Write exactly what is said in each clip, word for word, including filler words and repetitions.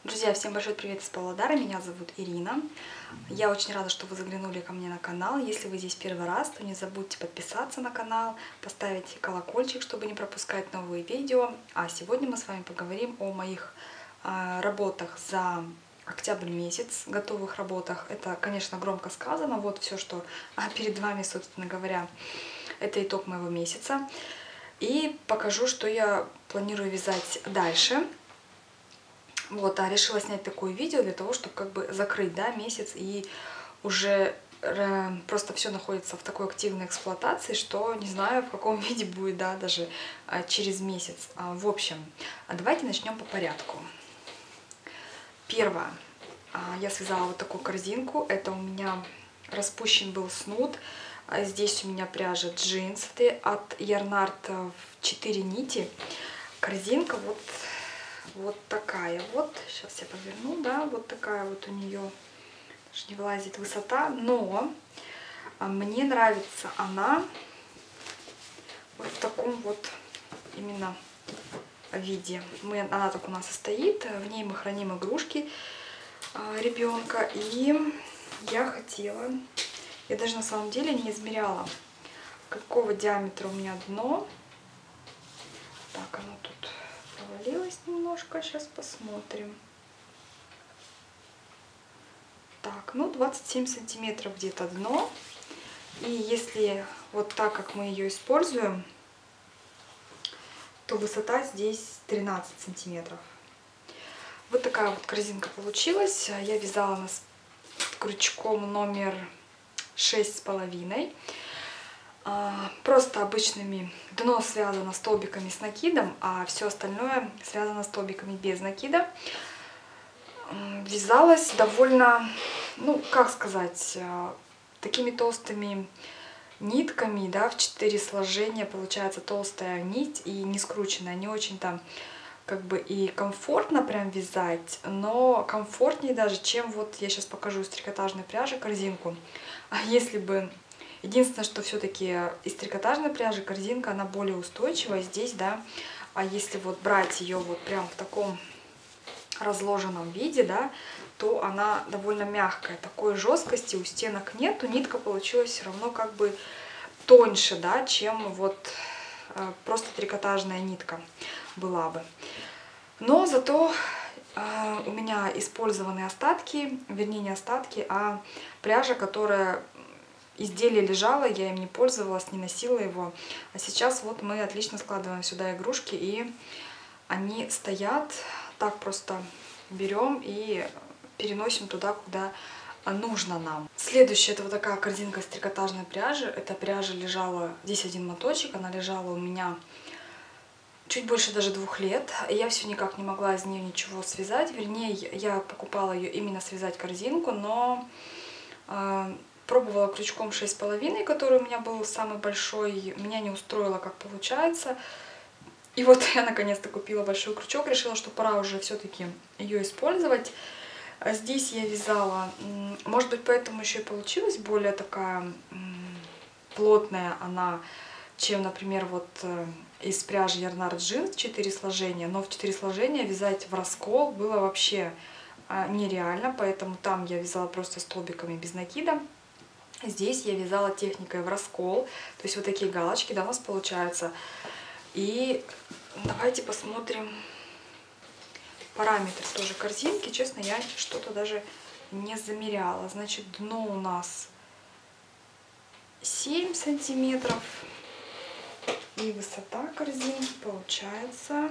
Друзья, всем большой привет из Павлодара, меня зовут Ирина. Я очень рада, что вы заглянули ко мне на канал. Если вы здесь первый раз, то не забудьте подписаться на канал, поставить колокольчик, чтобы не пропускать новые видео. А сегодня мы с вами поговорим о моих э, работах за октябрь месяц, готовых работах. Это, конечно, громко сказано, вот все, что перед вами, собственно говоря, это итог моего месяца. И покажу, что я планирую вязать дальше. Вот, а решила снять такое видео для того, чтобы как бы закрыть, да, месяц, и уже э, просто все находится в такой активной эксплуатации, что не знаю, в каком виде будет, да, даже э, через месяц. А, в общем, давайте начнем по порядку. Первое. Я связала вот такую корзинку. Это у меня распущен был снуд. Здесь у меня пряжа джинс от Ярнард в четыре нити. Корзинка вот... Вот такая вот, сейчас я поверну, да, вот такая вот у нее, даже не вылазит высота, но мне нравится она вот в таком вот именно виде. Мы, она так у нас и стоит, в ней мы храним игрушки ребенка, и я хотела, я даже на самом деле не измеряла, какого диаметра у меня дно. Так, оно тут провалилась немножко, сейчас посмотрим. Так, ну двадцать семь сантиметров где-то дно. И если вот так, как мы ее используем, то высота здесь тринадцать сантиметров. Вот такая вот корзинка получилась. Я вязала нас крючком номер шесть с половиной. Просто обычными, дно связано столбиками с накидом, а все остальное связано столбиками без накида. Вязалась довольно, ну как сказать, такими толстыми нитками, да, в четыре сложения получается толстая нить и не скрученная, не очень там как бы и комфортно прям вязать, но комфортнее даже, чем вот я сейчас покажу из трикотажной пряжи корзинку. А если бы Единственное, что все-таки из трикотажной пряжи корзинка, она более устойчивая здесь, да. А если вот брать ее вот прям в таком разложенном виде, да, то она довольно мягкая. Такой жесткости у стенок нету, нитка получилась все равно как бы тоньше, да, чем вот э, просто трикотажная нитка была бы. Но зато э, у меня использованы остатки, вернее не остатки, а пряжа, которая... Изделие лежало, я им не пользовалась, не носила его. А сейчас вот мы отлично складываем сюда игрушки, и они стоят. Так просто берем и переносим туда, куда нужно нам. Следующая, это вот такая корзинка с трикотажной пряжи. Эта пряжа лежала, здесь один моточек, она лежала у меня чуть больше даже двух лет. Я все никак не могла из нее ничего связать. Вернее, я покупала ее именно связать корзинку, но... Пробовала крючком шесть с половиной, который у меня был самый большой. Меня не устроило, как получается. И вот я наконец-то купила большой крючок. Решила, что пора уже все-таки ее использовать. Здесь я вязала. Может быть, поэтому еще и получилась более такая плотная она, чем, например, вот из пряжи Ярнард джинс четыре сложения. Но в четыре сложения вязать в раскол было вообще нереально. Поэтому там я вязала просто столбиками без накида. Здесь я вязала техникой в раскол, то есть вот такие галочки, да, у нас получаются. И давайте посмотрим параметры тоже корзинки. Честно, я что-то даже не замеряла. Значит, дно у нас семь сантиметров. И высота корзинки получается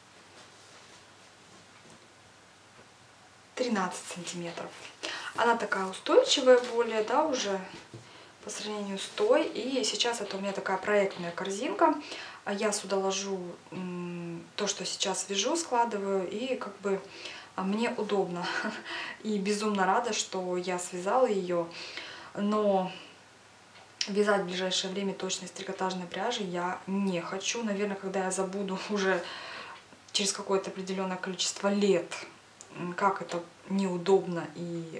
тринадцать сантиметров. Она такая устойчивая более, да, уже по сравнению с той. И сейчас это у меня такая проектная корзинка. Я сюда ложу то, что сейчас вяжу, складываю, и как бы мне удобно. И безумно рада, что я связала ее. Но вязать в ближайшее время точно из трикотажной пряжи я не хочу. Наверное, когда я забуду уже через какое-то определенное количество лет, как это неудобно, и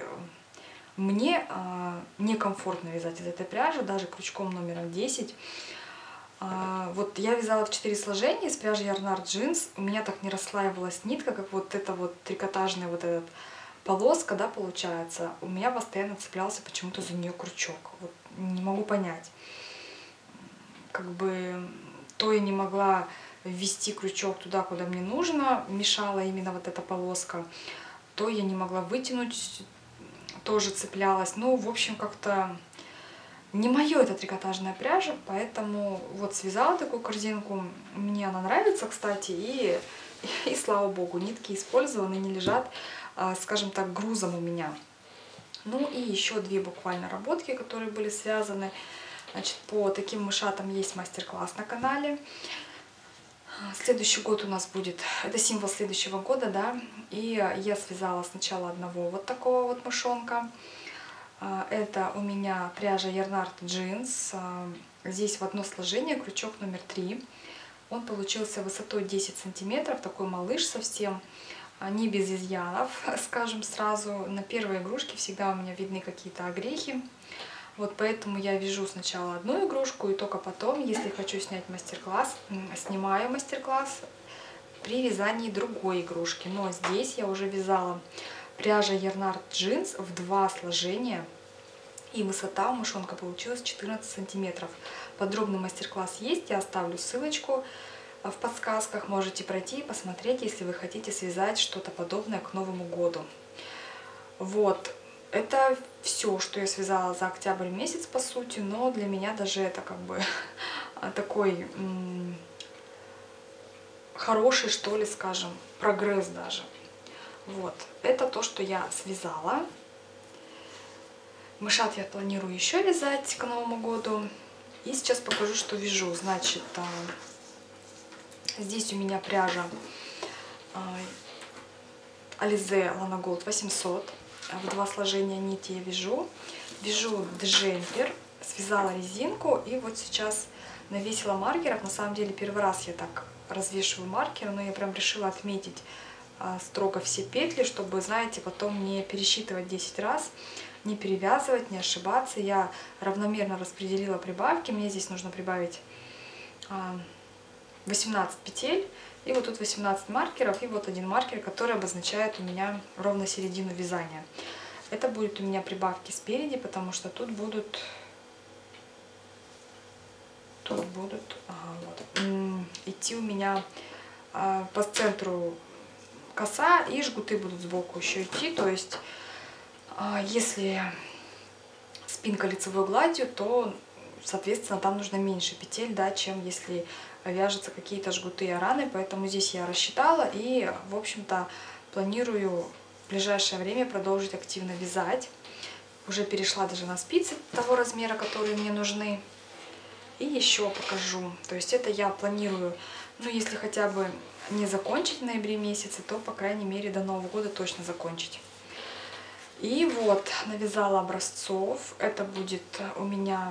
мне э, некомфортно вязать из этой пряжи, даже крючком номером десять. А, вот я вязала в четыре сложения из пряжи Yarnart Jeans. У меня так не расслаивалась нитка, как вот эта вот трикотажная вот этот полоска, да, получается. У меня постоянно цеплялся почему-то за нее крючок. Вот не могу понять. Как бы то я не могла ввести крючок туда, куда мне нужно, мешала именно вот эта полоска, то я не могла вытянуть, тоже цеплялась. Ну, в общем, как-то не мое это трикотажная пряжа, поэтому вот связала такую корзинку. Мне она нравится, кстати, и, и слава богу, нитки использованы, не лежат, скажем так, грузом у меня. Ну и еще две буквально работки, которые были связаны. Значит, по таким мышатам есть мастер-класс на канале. Следующий год у нас будет, это символ следующего года, да, и я связала сначала одного вот такого вот мышонка. Это у меня пряжа Yarnart Jeans, здесь в одно сложение крючок номер три. Он получился высотой десять сантиметров, такой малыш совсем, не без изъянов, скажем сразу. На первой игрушке всегда у меня видны какие-то огрехи. Вот поэтому я вяжу сначала одну игрушку, и только потом, если хочу снять мастер-класс, снимаю мастер-класс при вязании другой игрушки. Но здесь я уже вязала пряжа Yarnart Jeans в два сложения, и высота у мышонка получилась четырнадцать сантиметров. Подробный мастер-класс есть, я оставлю ссылочку в подсказках, можете пройти и посмотреть, если вы хотите связать что-то подобное к Новому году. Вот. Это все, что я связала за октябрь месяц, по сути, но для меня даже это как бы такой хороший, что ли, скажем, прогресс даже. Вот, это то, что я связала. Мышат я планирую еще вязать к Новому году. И сейчас покажу, что вяжу. Значит, здесь у меня пряжа Alize Lana Gold восемьсот. В два сложения нити я вяжу. Вяжу джемпер, связала резинку, и вот сейчас навесила маркеров. На самом деле первый раз я так развешиваю маркеры, но я прям решила отметить а, строго все петли, чтобы, знаете, потом не пересчитывать десять раз, не перевязывать, не ошибаться. Я равномерно распределила прибавки. Мне здесь нужно прибавить а, восемнадцать петель. И вот тут восемнадцать маркеров, и вот один маркер, который обозначает у меня ровно середину вязания. Это будет у меня прибавки спереди, потому что тут будут, тут будут ага, вот, идти у меня а, по центру коса, и жгуты будут сбоку еще идти. То есть, а, если спинка лицевой гладью, то, соответственно, там нужно меньше петель, да, чем если вяжутся какие-то жгуты и раны, поэтому здесь я рассчитала и, в общем-то, планирую в ближайшее время продолжить активно вязать. Уже перешла даже на спицы того размера, которые мне нужны. И еще покажу. То есть это я планирую, ну, если хотя бы не закончить в ноябре месяце, то, по крайней мере, до Нового года точно закончить. И вот, навязала образцов. Это будет у меня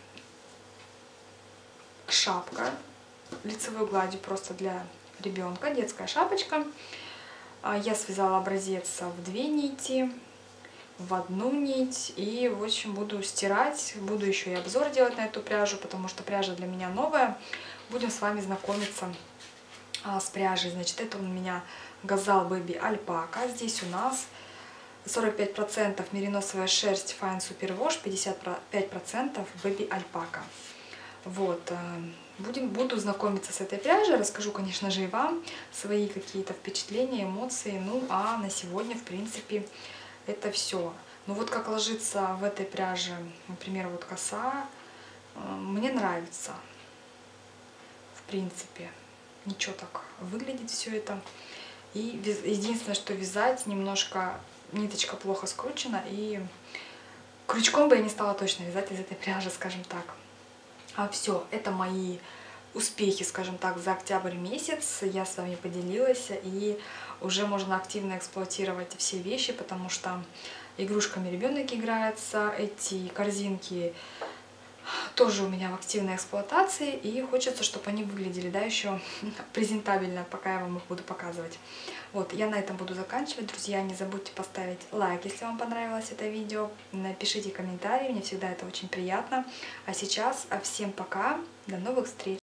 шапка лицевой гладью просто для ребенка, детская шапочка. Я связала образец в две нити, в одну нить, и, в общем, буду стирать, буду еще и обзор делать на эту пряжу, потому что пряжа для меня новая. Будем с вами знакомиться с пряжей. Значит, это у меня Gazal Baby Alpaca. Здесь у нас сорок пять процентов мериносовая шерсть Fine Super Wash, пятьдесят пять процентов Baby Alpaca. Вот, будем, буду знакомиться с этой пряжей, расскажу, конечно же, и вам свои какие-то впечатления, эмоции. Ну, а на сегодня, в принципе, это все. Ну, вот как ложится в этой пряже, например, вот коса, мне нравится, в принципе. Ничего, так выглядит все это. И единственное, что вязать, немножко ниточка плохо скручена, и крючком бы я не стала точно вязать из этой пряжи, скажем так. А все, это мои успехи, скажем так, за октябрь месяц. Я с вами поделилась, и уже можно активно эксплуатировать все вещи, потому что игрушками ребенок играется, эти корзинки тоже у меня в активной эксплуатации, и хочется, чтобы они выглядели, да, еще презентабельно, пока я вам их буду показывать. Вот, я на этом буду заканчивать. Друзья, не забудьте поставить лайк, если вам понравилось это видео. Напишите комментарии, мне всегда это очень приятно. А сейчас всем пока, до новых встреч!